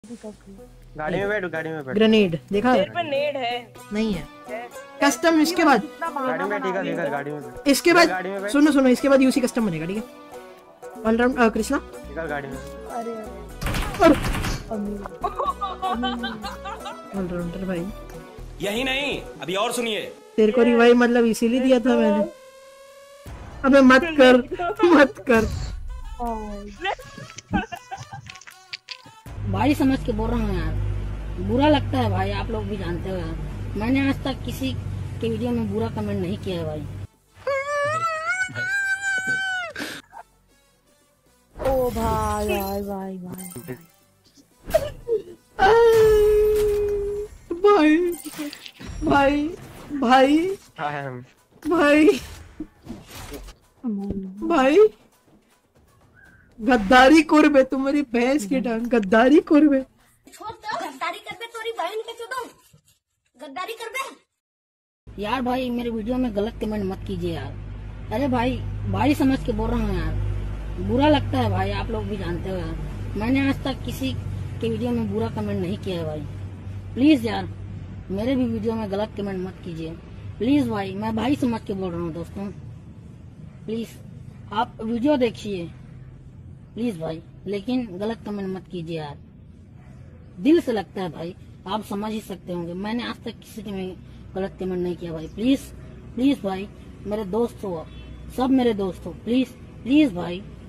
गाड़ी में बैठ, गाड़ी में बैठ। ग्रेनेड देखा? तेरे पे नेड है? नहीं है। कस्टम इसके बाद, गाड़ी में ठीक है, गाड़ी में बैठ। इसके बाद सुनो सुनो, इसके बाद यूसी कस्टम बनेगा, ठीक है? ऑलराउंड कृष्णा निकल गाड़ी में। अरे ऑलराउंडर भाई। यही नहीं, अभी और सुनिए। तेरे को रिवाइव मतलब इसीलिए दिया था मैंने। अबे मत कर, मत कर भाई, समझ के बोल रहा हूँ यार, बुरा लगता है भाई, आप लोग भी जानते हो यार। मैंने आज तक किसी के वीडियो में बुरा कमेंट नहीं किया है भाई। ओ भाई भाई भाई भाई भाई भाई भाई भाई भाई गद्दारी कुर्बे, तुम्हारी भैंस की टांग गद्दारी कुर्बे। गद्दारी कर बे, तोरी बहन के चुदो गद्दारी कर बे। यार भाई, मेरे वीडियो में गलत कमेंट मत कीजिए यार। अरे भाई, भाई समझ के बोल रहा हूँ यार, बुरा लगता है भाई, आप लोग भी जानते हो यार। मैंने आज तक किसी के वीडियो में बुरा कमेंट नहीं किया है भाई। प्लीज यार, मेरे भी वीडियो में गलत कमेंट मत कीजिए प्लीज भाई। मैं भाई समझ के बोल रहा हूँ दोस्तों, प्लीज आप वीडियो देखिए प्लीज भाई, लेकिन गलत कमेंट मत कीजिए यार। दिल से लगता है भाई, आप समझ ही सकते होंगे। मैंने आज तक किसी के में गलत कमेंट नहीं किया भाई। प्लीज प्लीज भाई, मेरे दोस्त हो, सब मेरे दोस्त हो, प्लीज प्लीज भाई।